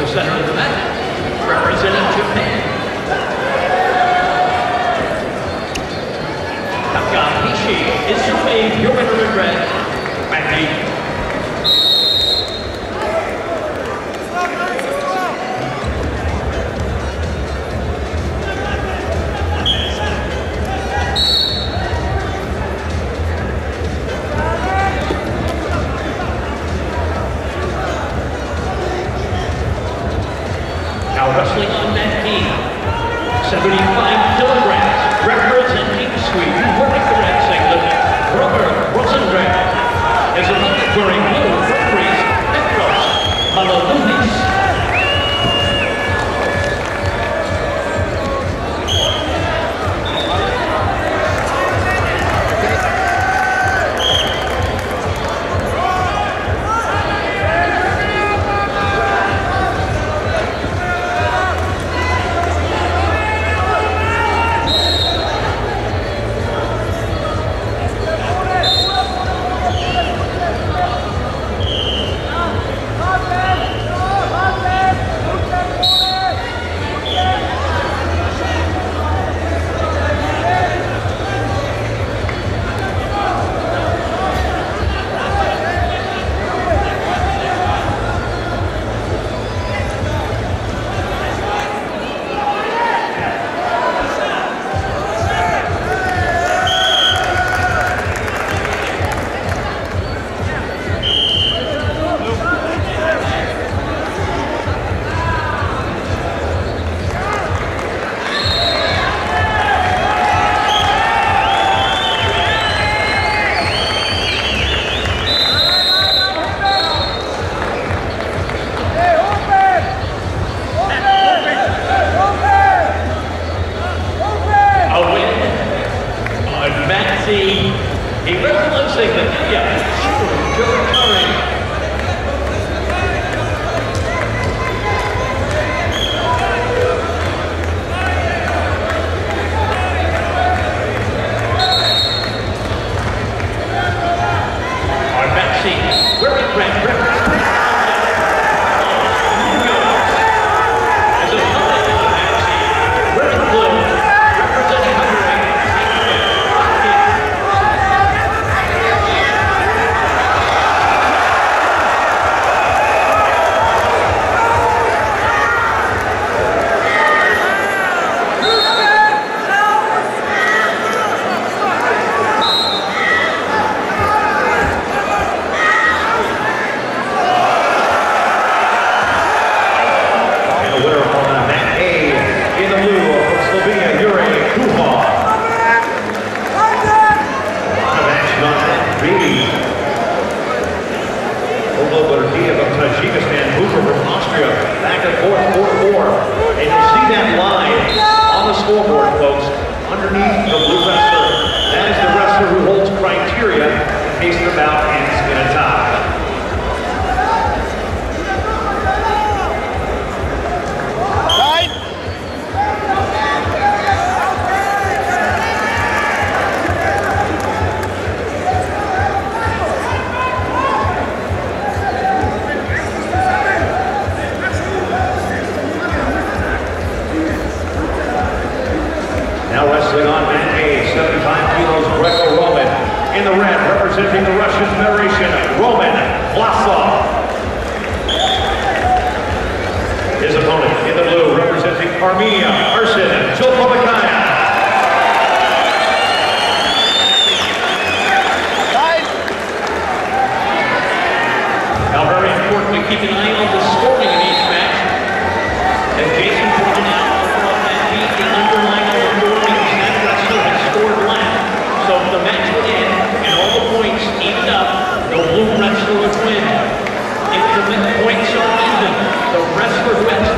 the center of the mat, representing Japan, Takahashi Izumi, your winner in red, Maggie. Wrestling on mat B, 75 kilograms, representing Sweden, wearing the red singlet, Robert Rosengrad. His opponent wearing blue, referees Petros Malounis. He represents the Joe Curry. Our back seat, wearing red, representing as a opponent in the back seat, wearing blue, representing Hungary. Tajikistan, mover from Austria, back and forth, 4-4. And you'll see that line on the scoreboard, folks, underneath the blue wrestler. That is the wrestler who holds criteria in case the bout ends in a tie. Now wrestling on mat A, 75 kilos Greco-Roman. In the red, representing the Russian Federation, Roman Vlasov. His opponent in the blue, representing Armenia, Arsen Chilpomikaya. Now very importantly, keep an eye on the scoring in each match. As Jason pointed out, the underlying scored last. So if the match would end and all the points evened up, the blue wrestler would win. If the points are even, the wrestler who has